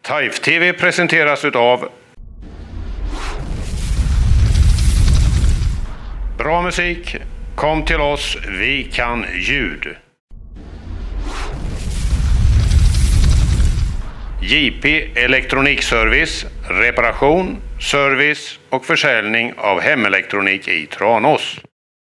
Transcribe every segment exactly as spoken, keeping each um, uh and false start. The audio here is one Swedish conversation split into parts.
Taif T V presenteras utav bra musik. Kom till oss, vi kan ljud. J P Elektronikservice, reparation, service och försäljning av hemelektronik i Tranås.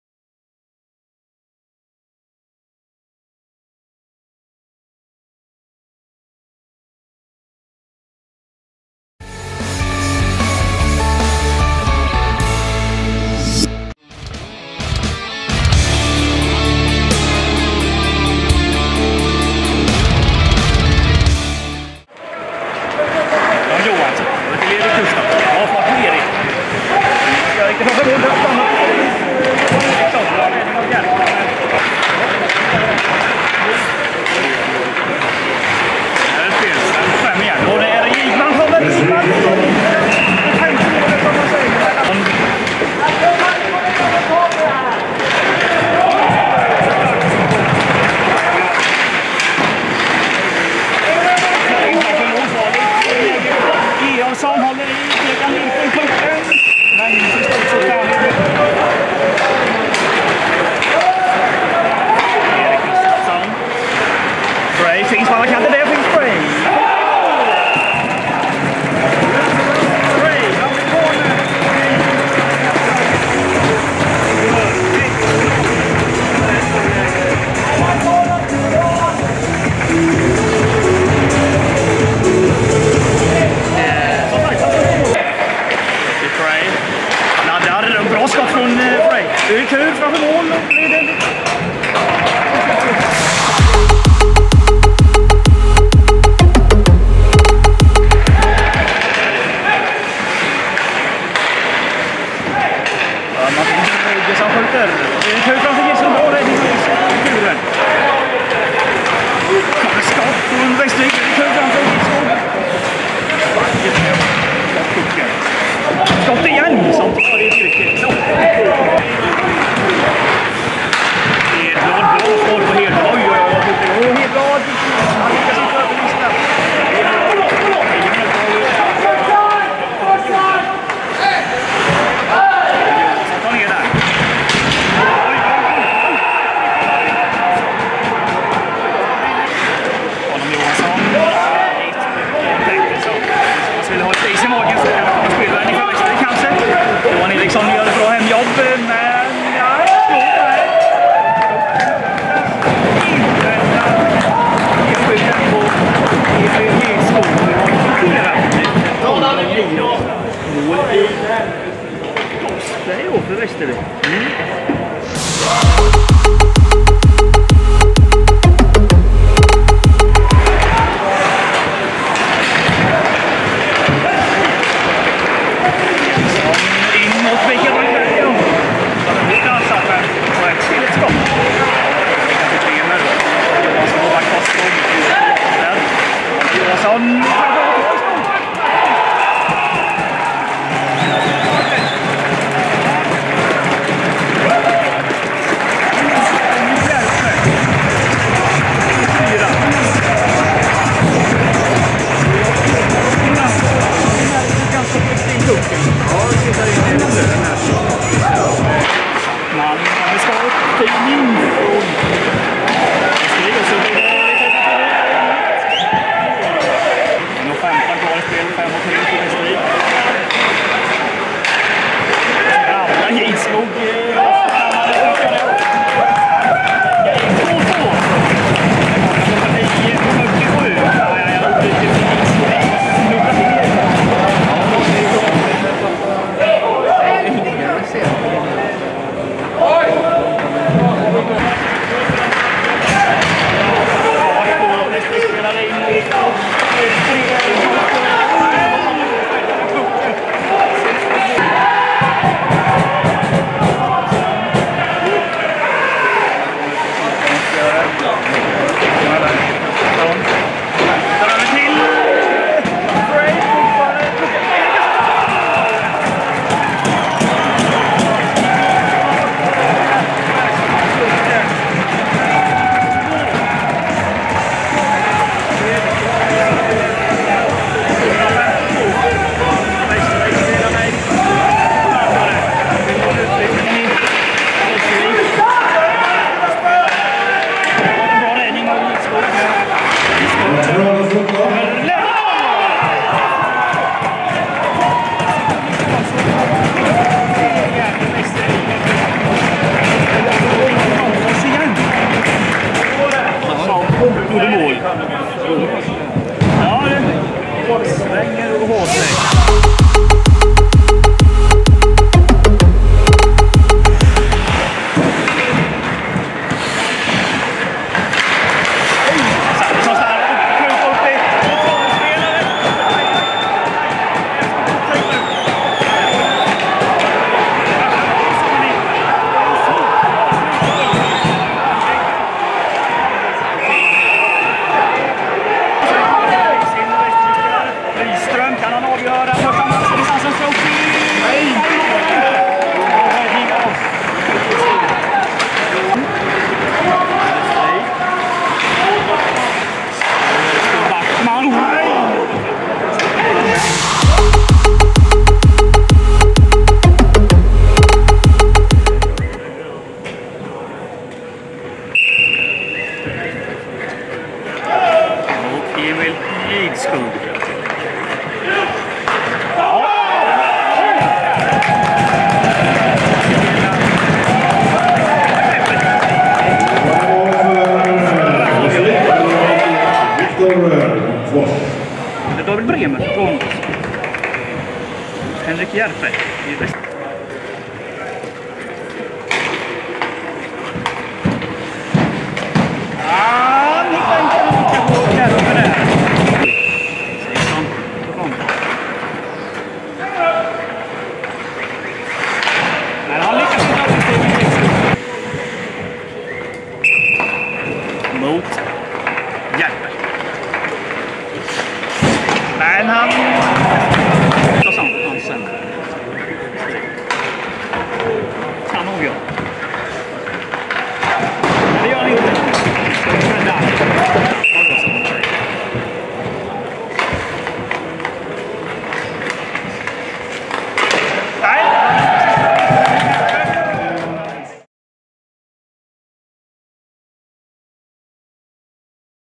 Som håller i, det kan inte en pucken. Men så stort så kan vi. Erik Gustafsson. Bray finns på alla kanter, där finns Bray. Bray, han blir på nu. Bra skott från Bray. Det är kul framför mål. Martin Brygge som skjuter. Det är kul framför Jesson. Bra räddning i kuren. Kommer skott från Västervik. Det är kul framför Jesson. Skott igen som tar det riktigt. Hedblad, bra skott på Hedblad. Oj, oj, oj. Hedblad. Han lyckas inte överlista. Så tar ner där. Adam Johansson. Jag skulle ha ett is i magen så kan jag komma spela den i förväxling kanske. Johan Eriksson gör ett bra hemjobb, men ja, nej. Invända i skydden på Hedskog. Mål i Gosberg och för Västervik. Mm. Gjorde mål. Ja, det svänger och hårt sig. Emil Lidskog. Det är David Bremer från oss. Henrik Järpe i väst. Ah, ni kan inte åka på där uppe där. Men han lyckas inte alltid mot Järpe. Men han tar samt han sen. Kan nog göra.